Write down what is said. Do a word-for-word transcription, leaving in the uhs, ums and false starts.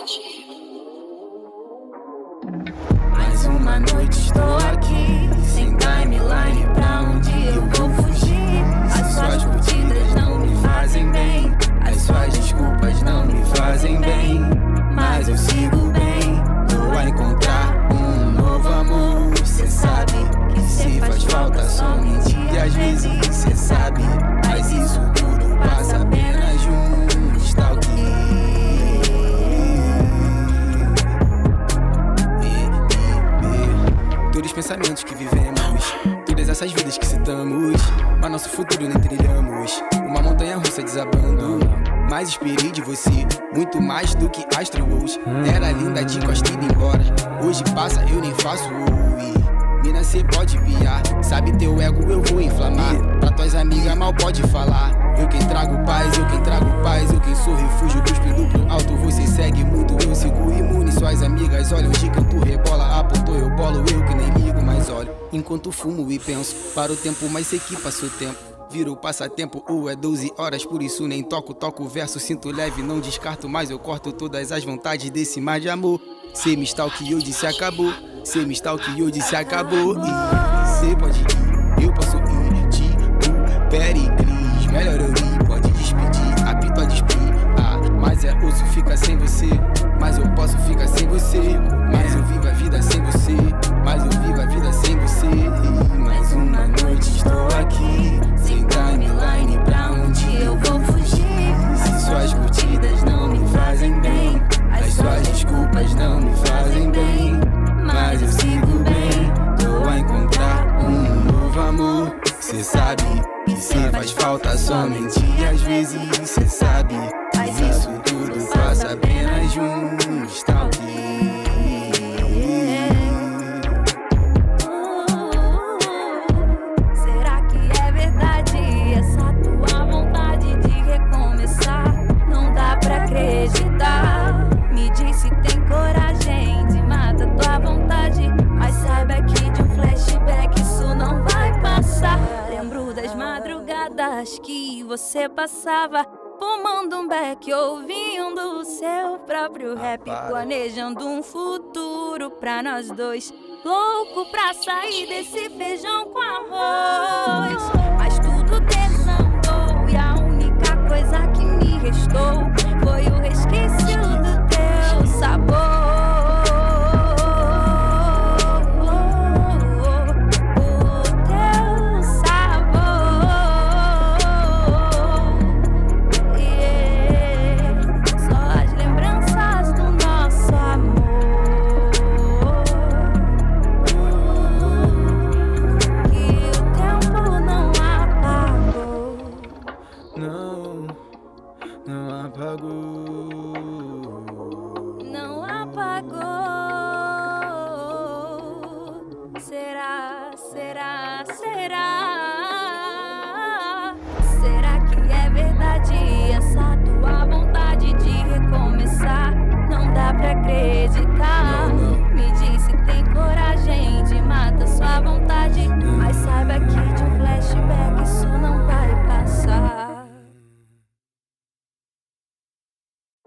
Mais uma noite estou aqui, sem timeline pra onde eu vou fugir. As suas curtidas não me fazem bem, as suas desculpas não me fazem bem, mas eu sigo bem, tô a encontrar um novo amor. Cê sabe que se faz falta somente e às vezes cê sabe, mas isso tudo passa apenas de um stalk. Todos os pensamentos que vivemos, todas essas vidas que citamos, mas nosso futuro nem trilhamos. Uma montanha russa desabando, mas esperei de você muito mais do que astros. Era linda de costa indo embora, hoje passa eu nem faço oi. Mina, cê pode piar, sabe teu ego eu vou inflamar. Pra tuas amigas mal pode falar, eu quem trago paz, eu quem trago paz, eu quem sou refúgio, cuspindo pro alto. Você segue muito, eu sigo imune. Suas amigas olham de canto, rebola, apontou, eu bolo, eu que nem ligo, mas olho enquanto fumo e penso. Para o tempo, mas sei que passou tempo, virou passatempo, ou é doze horas, por isso nem toco, toco o verso, sinto leve, não descarto mais, eu corto todas as vontades desse mar de amor. Cê me stalkeou, disse acabou, cê me stalkeou, disse acabou. E cê pode ir, eu posso ir, tipo Pericles, melhor eu ir, pode despedir, apito a despir. Ah, mas é osso, fica sem você, mas eu posso ficar sem você, mas eu vivo a vida sem você, mas eu vivo a vida sem você. E mais uma noite estou aqui, sem timeline pra onde eu vou fugir. As suas curtidas não me fazem bem, as suas desculpas não me fazem bem, mas eu sigo bem, tô a encontrar um novo amor. Cê sabe que cê faz falta somente e às vezes cê sabe, mas isso tudo passa apenas de um stalk. Será que é verdade essa tua vontade de recomeçar? Não dá pra acreditar. Me diz se tem coragem de matar tua vontade, mas saiba que de um flashback isso não vai passar. Lembro das madrugadas que você passava fumando um beck, ouvindo o seu próprio rap, planejando um futuro pra nós dois, louco pra sair desse feijão com arroz. Mas tudo desandou e a única coisa que me restou foi o resquício do teu sabor. Não apagou, Não apagou.